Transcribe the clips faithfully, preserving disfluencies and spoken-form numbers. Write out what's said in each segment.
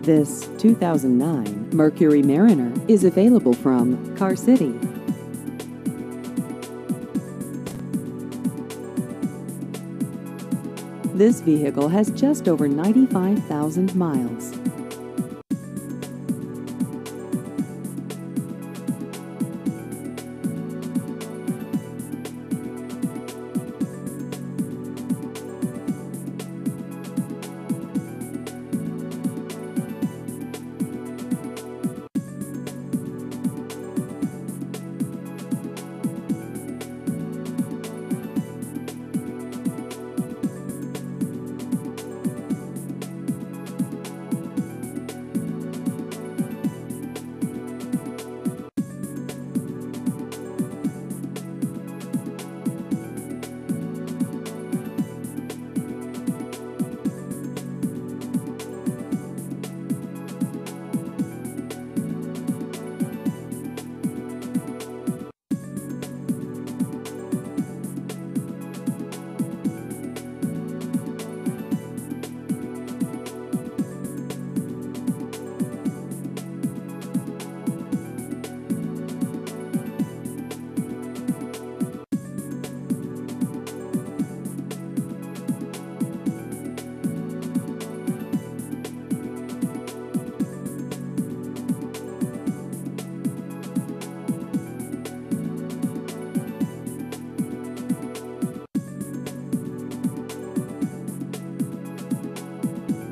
This two thousand nine Mercury Mariner is available from Car City. This vehicle has just over ninety-five thousand miles.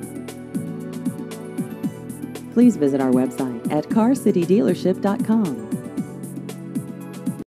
Please visit our website at car city dealership dot com.